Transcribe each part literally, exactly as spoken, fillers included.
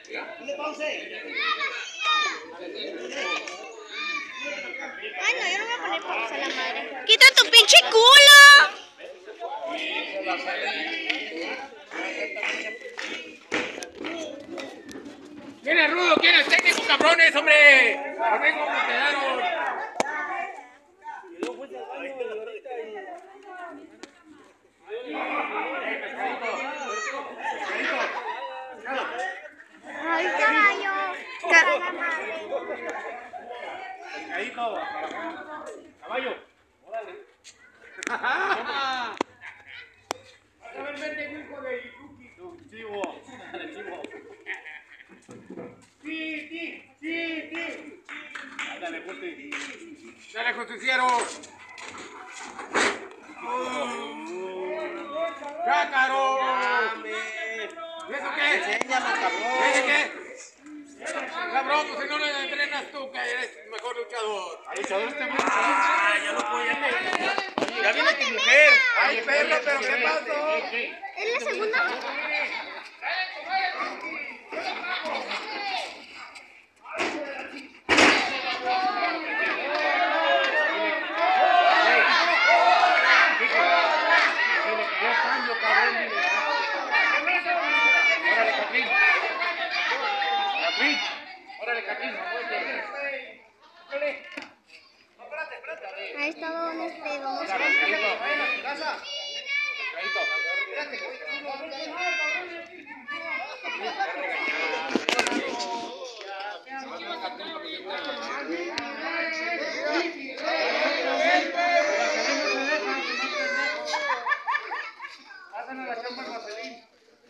Ay, no, yo no voy a poner pausa a la madre. ¡Quita tu pinche culo! ¿Quién es rudo? ¿Quién es técnico, cabrones, hombre? A ver cómo quedaron. Ay, caballo. Pescadito. Caballo. Órale. A ver, vente, hijo de Ikuki. Chivo. Chivo. Sí, sí, sí, sí. Dale, Justi. Dale, justiciero. ¡Cácaro! ¿Y eso qué? Enséñalo, cabrón. ¿Ese qué? Cabrón, pues si no le entrenas tú, que eres el mejor luchador. ¿Luchador este güey? Ah, ya lo puedo, ya te... Ya viene tu mujer. Ay, perro, pero ¿qué pasó? ¿Es la segunda? Órale, Catrín. Ahí está donde este, vamos a ver. Pásame la chamba al Marcelín.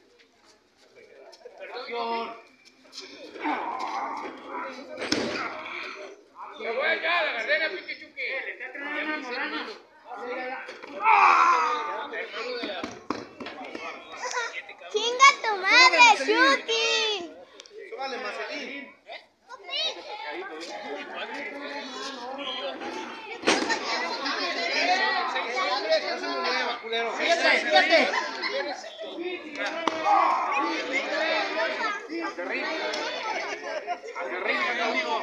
¡Me voy allá, la carrera, pinche chuque! ¡Le está entrenando una morana! ¡Chinga tu madre, Chucky! Súbale, Marcelín. ¡Fíjate, fíjate! ¡Acerrín! ¡Acerrín, amigo!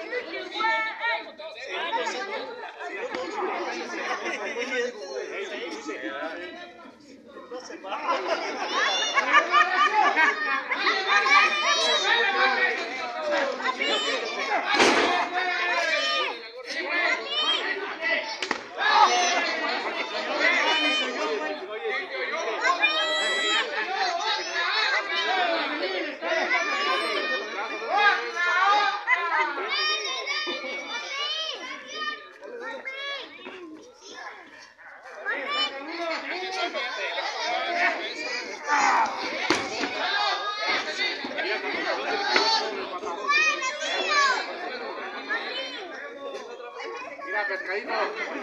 Mira, pescadito.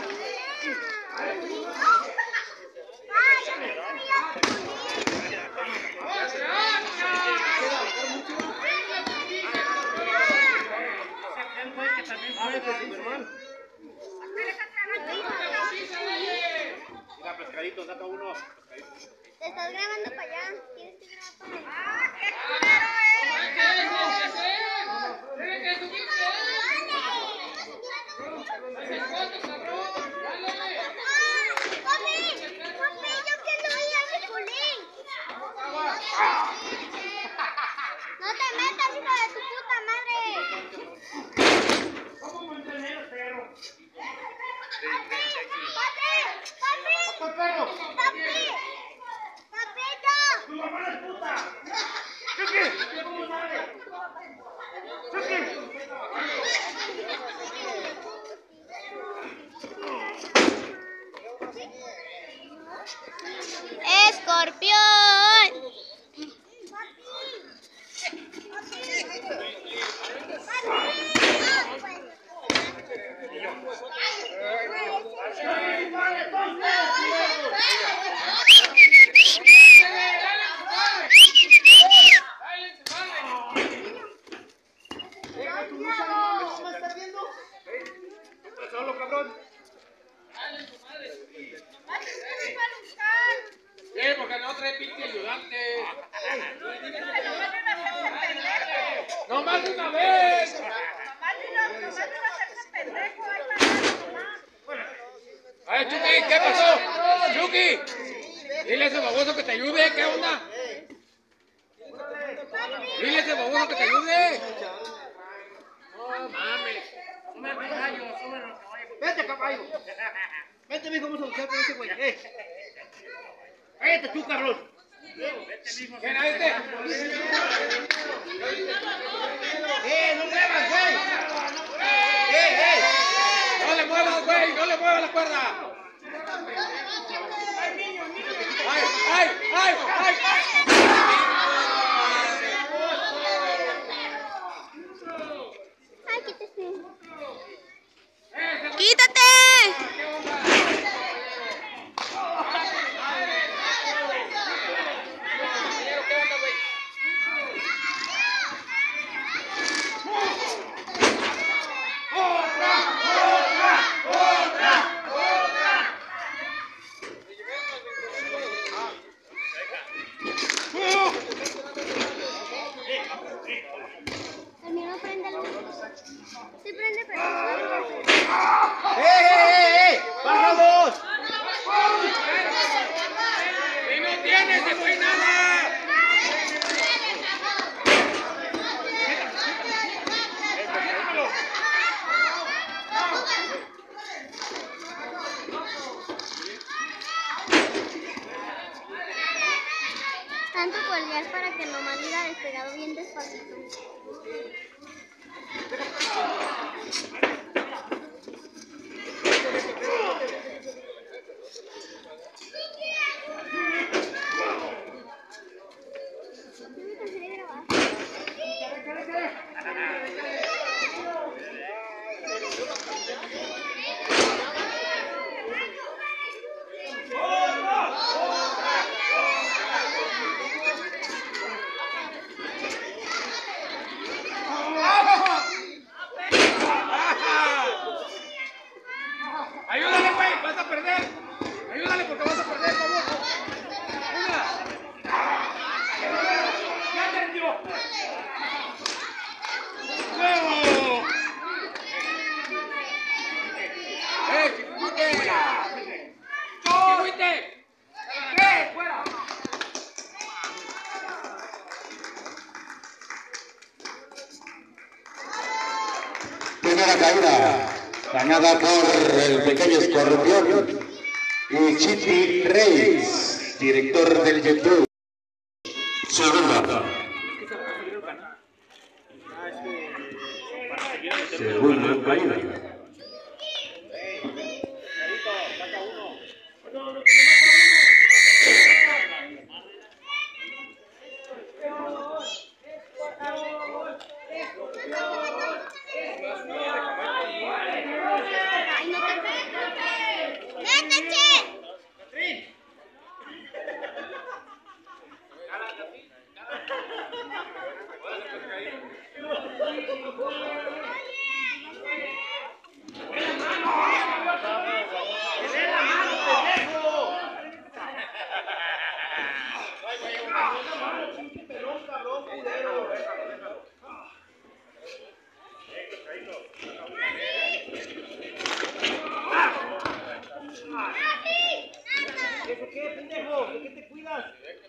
Mira, pescadito, saca uno. Te estás grabando para allá. ¿Quieres que grabe para allá? ¡Ah, qué culero es! ¡Ese! ¡Tiene que subirse! ¡Ese foto, cabrón! ¡Dale! ¡Papi! ¡Papi! ¡Yo que no voy a mi culín! ¡No te metas, hijo de tu puta madre! ¿Cómo mantener el perro? ¡Papi! ¡Papi! ¡Papi! ¡Papá, perro! ¡Papi! ¡Papito! ¡Tu mamá es puta! ¡Chucky! ¡Chucky! ¡Escorpión! ¡Dale, ¡No más de una vez! A ver, Chucky, ¿qué pasó? Chucky, dile a ese baboso que te ayude, ¿qué onda? Dile a ese baboso que te ayude. No mames. Vete, caballo. Vete, mijo, vamos a luchar con ese güey. Eh. Cállate tú, cabrón. ¿Quién es este? ¡Eh, no muevas, güey! ¡Eh, eh! ¡No le muevas, güey! ¡No le muevas la cuerda! ¡Ay, ay, ay, ay! Ay, quítate. ¡Quítate! El mío no prende la luz. Sí prende, pero no. ¡Eh, eh, eh! ¡Bájalos! ¡Si no tienes, se fue nada! Tanto cordial para que nomás diga despegado bien despacito. Yo me cansé de grabar. ¡Ayúdale, güey! ¡Vas a perder! ¡Ayúdale porque vas a perder, baboso! ¡Una! ¡Ya perdió! ¡No! ¡Eh, chiquihuite! ¡Chiquihuite! ¡Eh, fuera! Primera caída, ganada por el pequeño Escorpión y Chiti Reyes, director del YouTube. Segunda. Segunda caída. Ay, no te ¡Métete! ¿Eso qué, pendejo? ¿De qué te cuidas?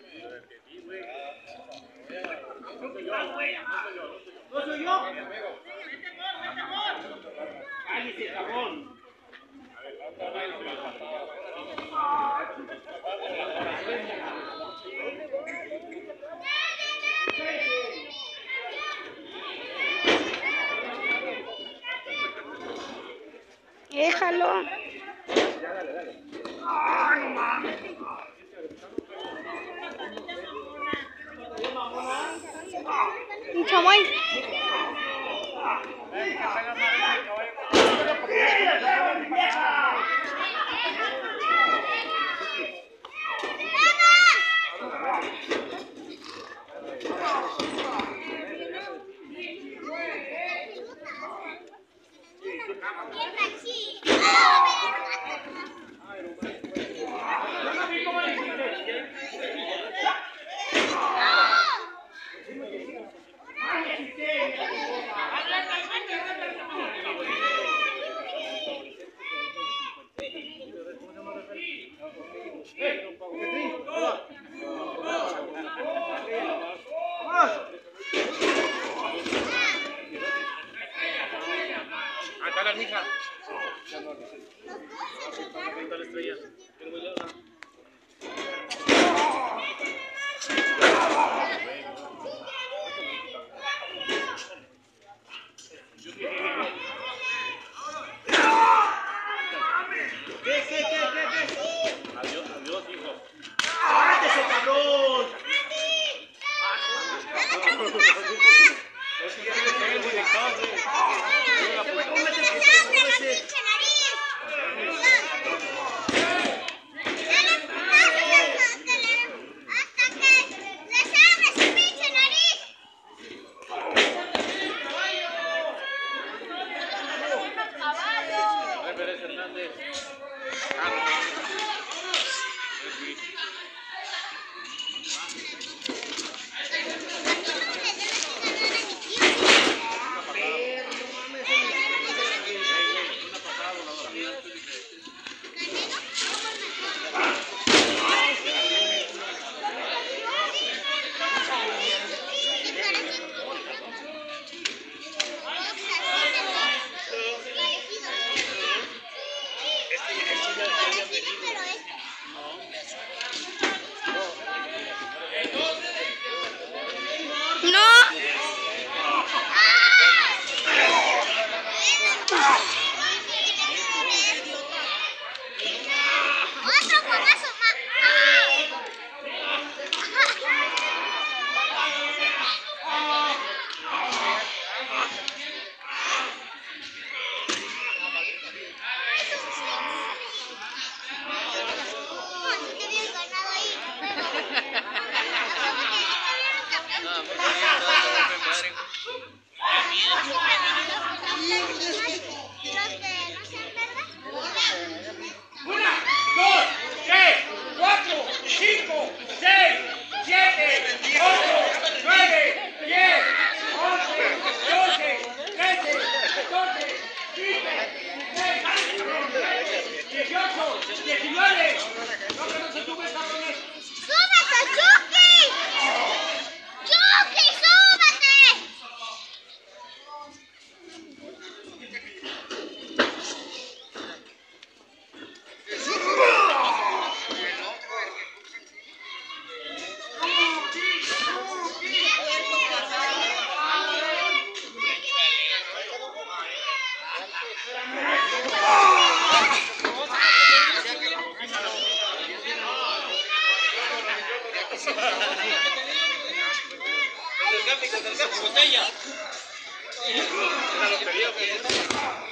¿No soy yo? ¡Cállese, cabrón! Déjalo. Y chamoy. ¡Ah! Botella. La lotería.